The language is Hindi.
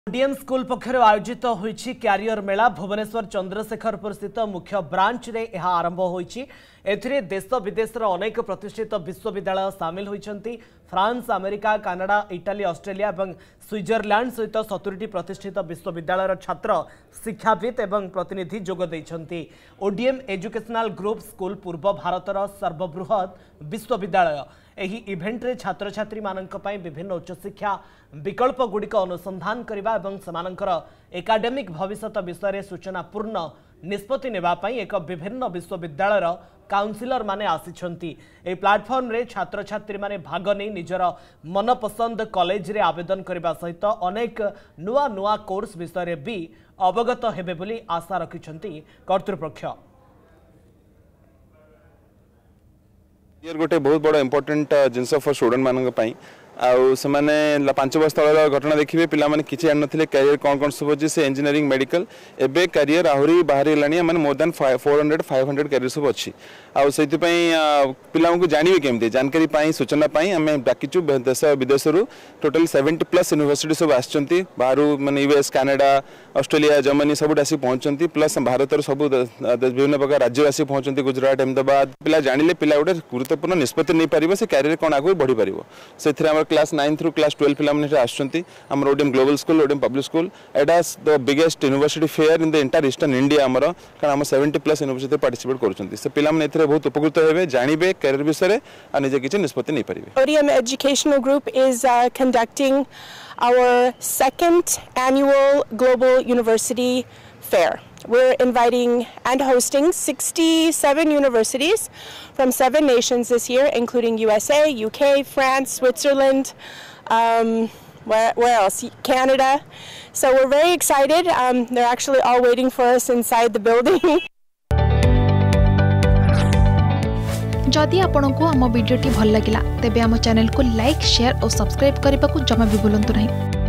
ओडीएम स्कूल पक्षर आयोजित होईछि क्यारियर मेला भुवनेश्वर चंद्रशेखरपुर स्थित मुख्य ब्रांच रे यह आरंभ होईछि। एथिरे देश विदेशर अनेक प्रतिष्ठित विश्वविद्यालय सामिल होइछन्ति। France, America, Canada, Italy, Australia और स्विट्जरलैंड सहित 70 प्रतिष्ठित विश्वविद्यालयर छात्र, शिक्षाविद और प्रतिनिधि जोग दैछन्ति। ओडीएम एजुकेशनल ग्रुप स्कूल पूर्व भारतर सर्वबृहत विश्वविद्यालय। एही इवेंट रे छात्र छात्री माननक पई विभिन्न उच्च शिक्षा विकल्प गुड़िक अनुसंधान करबा एवं समानकर एकाडेमिक भविष्यत विषय सूचना पूर्ण निष्पत्ति नेबा पई एक विभिन्न विश्वविद्यालयर काउंसिलर माने आसिछन्ति। ए प्लेटफॉर्म रे छात्र छात्री माने भाग नै निजर मनपसंद कॉलेज रे आवेदन करबा सहित अनेक नुआ नुआ कोर्स विषय रे भी अवगत हेबे बोली आशा रखिछन्ति कर्तृपक्ष। ये गोटे बहुत बड़ा इंपोर्टेंट जिनस फॉर स्टूडेंट मानक पई आउ से माने 5 वर्ष तल घटना देखिए पिला माने किछि जान नथिले कैरियर कोन कोन सब अछि से इंजीनियरिंग मेडिकल एबे कैरियर आहुरी बाहरी लानी माने मोर देन 400-500 कैरियर सब अछि आउ सेति पई पिला को जानिबे केमते जानकारी पई सूचना पई हमें डाकिचु देश विदेश रु टोटल 70+ यूनिवर्सिटी सब आछंती बाहरु माने यूएस, कनाडा, ऑस्ट्रेलिया, जर्मनी सब आसी पहुंचंती प्लस भारत रो सब विभिन्न प्रकार राज्य आसी पहुंचंती गुजरात, अहमदाबाद। पिला जानिले पिला गोटे गुरुत्वपूर्ण निष्पत्ति नै परिबो से कैरियर कोन आगु बढ़ी परिबो सेथिरे हमर क्लास 9 थ्रू क्लास 12 पिला माने आछंती हमर ODM global school, ODM public school एटा the biggest university fair in the entire eastern India हमर कारण हम 70+ यूनिवर्सिटी पार्टिसिपेट करछंती से पिला माने एथिरे बहुत उपकृत हेबे जानिबे कैरियर विषय आ निजे किछि निष्पत्ति नै परिबे। ODM Educational Group is conducting our second annual Global University Fair. We're inviting and hosting 67 universities from 7 nations this year, including USA, UK, France, Switzerland, where else? Canada. So we're very excited. They're actually all waiting for us inside the building. जदि आपंक आम भिडी भल लगा तेब आम चैनल को लाइक, शेयर और सब्सक्राइब करने को जमा भी भूलु नहीं।